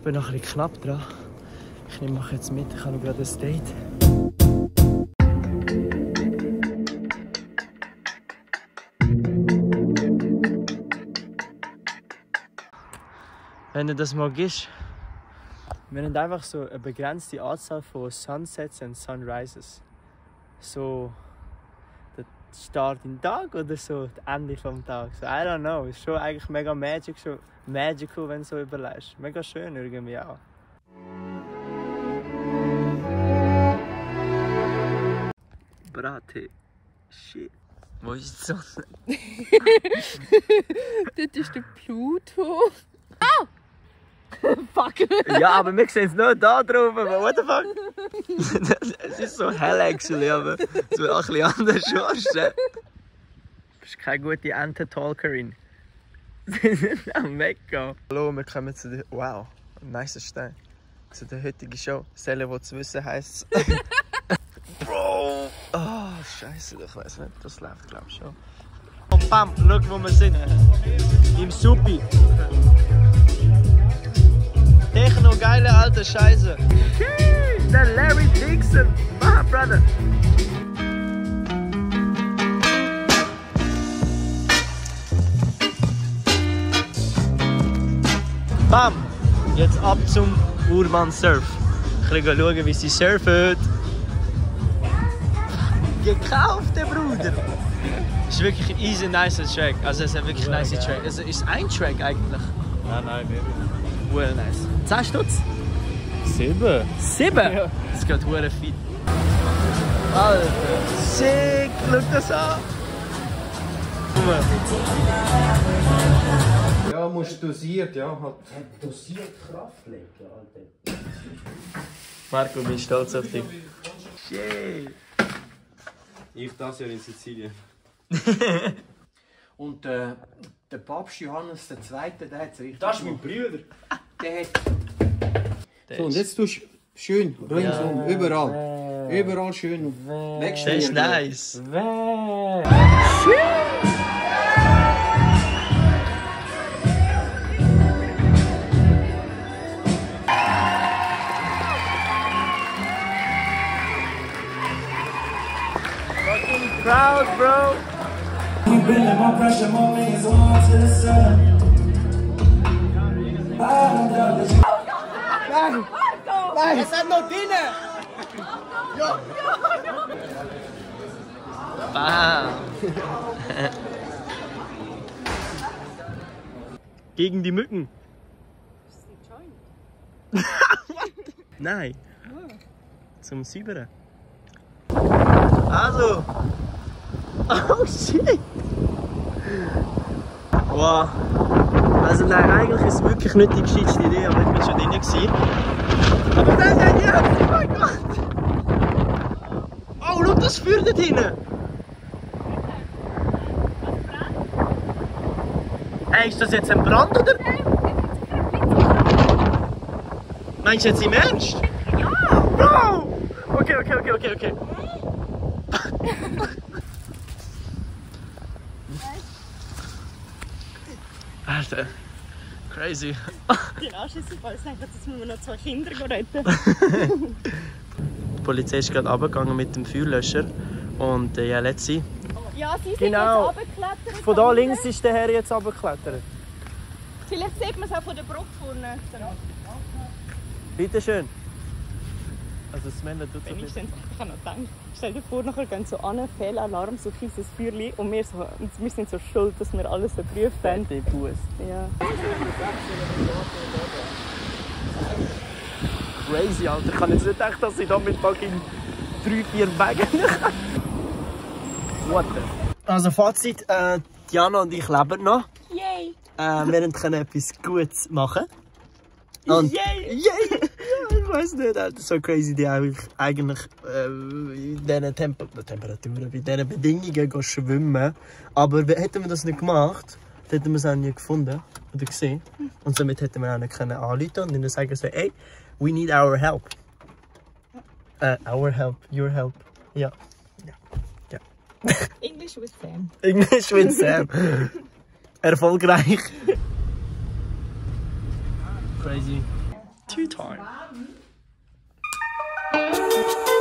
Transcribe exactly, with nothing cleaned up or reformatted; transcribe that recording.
bin noch ein bisschen knapp dran. Ich nehme mich jetzt mit, ich habe gerade ein Date. Wenn du das mal gehst, wir haben einfach so eine begrenzte Anzahl von Sunsets und Sunrises. So der Start im Tag oder so das Ende vom Tag. So, I don't know. Ist schon eigentlich mega magic, so magical, wenn du so überlegst. Mega schön irgendwie auch. Brate. Shit. Wo ist die Sonne? Dort ist der Pluto. Ah! Fuck! Ja, aber wir sehen es nur da drauf. Aber what the fuck? Es ist so hell actually, aber es wird auch ein bisschen anders schon. Du bist keine gute Enten-Talkerin. Sie sind am Weggehen. Hallo, wir kommen zu der... Wow, ein nicer Stein. Zu der heutigen Show. Selle, die zu wissen heisst. Bro! Oh, scheiße, ich weiß nicht. Das läuft, glaube ich, schon. Und bam, schau, wo wir sind. Im Suppi. Techno, geile alte Scheiße. Der Larry Dixon. My brother. Bam! Jetzt ab zum Urban Surf. Ich will schauen, wie sie surfen. Gekauft, der Bruder! Es ist wirklich ein easy nice Track. Also es ist ein wirklich nice Track. Also ist ein Track eigentlich? Nein, nein, wirklich. Well nice. zehn Stutz? Sieben? Sieben? Ja. Das geht hure fit. Alter, sick! Schau das an! Guck mal. Ja, musst dosiert, ja. Halt. Dosiert Kraft legen, Alter. Marco, ich bin stolz auf dich. Shit! Ich das Jahr in Sizilien. Und äh, der Papst Johannes der Zweite, der hat es richtig Das ist mein Bruder. Der hat... Der So, und ist- jetzt tust du schön ringsum, überall. Überall schön Der ist wegstehen. nice. Fucking proud, bro. Keep bringing my pressure, more niggas on to the sun. I don't doubt that you. Nein! Nein! Es hat noch drin! Ja! Bam! Gegen die Mücken. Nein. Zum Säubern. Also. Oh shit! Wow. Also nein, eigentlich ist es wirklich nicht die gescheiteste Idee, aber ich bin schon drin gewesen. Aber dann nein, ja! Oh mein Gott! Oh, schau das Feuer dort hinten! Hey, ist das jetzt ein Brand oder? Meinst du jetzt im Ernst? Ja! Bro! Okay, okay, okay, okay, okay. Alter, crazy. Den Anschlussfall sagen, jetzt müssen wir noch zwei Kinder retten. Die Polizei ist gerade runtergegangen mit dem Feuerlöscher und äh, ja, let's see. Ja, sie sind Genau. jetzt runtergeklettert. Von da links ist der Herr jetzt runtergeklettert. Vielleicht sieht man es auch von der Brücke vorne. Bitte schön. Also das Männer tut so Wenn ich, viel. dann, ich habe noch gedacht, stell dir vor, nachher gehen so an, Fehlalarm, so fieses Feuerchen und wir, so, und wir sind so schuld, dass wir alles geprüft haben. Der Bus. Ja. Crazy, Alter. Ich kann jetzt nicht gedacht, dass ich da mit fucking drei, vier Wagen What the? Also Fazit, äh, Diana und ich leben noch. Yay! Äh, wir können etwas Gutes machen. Und Yay! Yay! Ja, ich weiß nicht, Alter. So crazy, die eigentlich, eigentlich äh, in diesen Temper Temperaturen, bei diesen Bedingungen gehen schwimmen. Aber hätten wir das nicht gemacht, hätten wir es auch nie gefunden oder gesehen. Und somit hätten wir auch nicht können anrufen und ihnen sagen so, hey, we need our help. Uh, our help, your help. Ja. Ja. Ja. English with Sam. English with Sam. Erfolgreich. Crazy. Tea time.